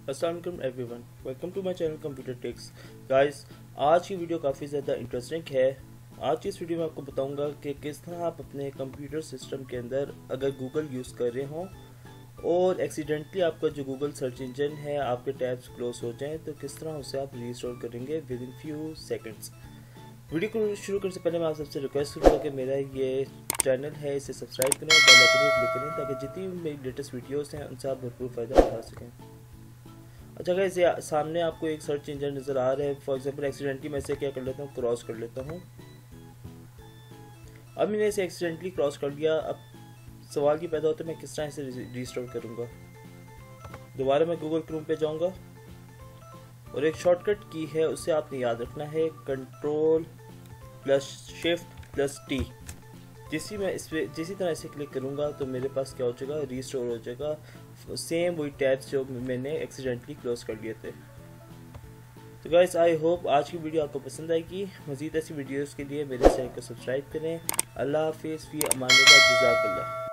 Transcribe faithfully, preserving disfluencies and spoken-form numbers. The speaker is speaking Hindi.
अस्सलाम वालेकुम everyone, welcome to my channel computer tips. Guys, आज की वीडियो काफ़ी ज़्यादा इंटरेस्टिंग है। आज की इस वीडियो में आपको बताऊंगा कि किस तरह आप अपने कंप्यूटर सिस्टम के अंदर अगर गूगल यूज़ कर रहे हों और एक्सीडेंटली आपका जो गूगल सर्च इंजन है आपके टैब्स क्लोज हो जाएं तो किस तरह उसे आप रीस्टोर करेंगे within few seconds. Video को शुरू करने से पहले मैं आप सबसे रिक्वेस्ट करूँगा कि मेरा ये चैनल है इसे सब्सक्राइब करें और बेल आइकन को क्लिक करें ताकि जितनी भी मेरी लेटेस्ट वीडियोस हैं उनसे आप भरपूर फ़ायदा उठा सकें। अच्छा गाइस, ये सामने आपको एक सर्च इंजन नज़र आ रहा है। फॉर एग्जांपल एक्सीडेंटली मैं इसे क्या कर लेता हूँ, क्रॉस कर लेता हूँ। अब मैंने इसे एक्सीडेंटली क्रॉस कर लिया। अब सवाल ये पैदा होता है मैं किस तरह इसे रिस्टोर करूँगा। दोबारा मैं गूगल क्रोम पे जाऊँगा और एक शॉर्टकट की है उसे आपने याद रखना है, control plus shift plus T. जिसी मैं इस पे जिसी तरह इसे क्लिक करूँगा तो मेरे पास क्या हो जाएगा, रीस्टोर हो जाएगा सेम वही टैब्स जो मैंने एक्सीडेंटली क्लोज कर लिए थे। तो गाइस, आई होप आज की वीडियो आपको पसंद आएगी। मज़ीद ऐसी वीडियोस के लिए मेरे चैनल को सब्सक्राइब करें। अल्लाह हाफिज़, फ़ी अमानिल्लाह, जज़ाकल्लाह।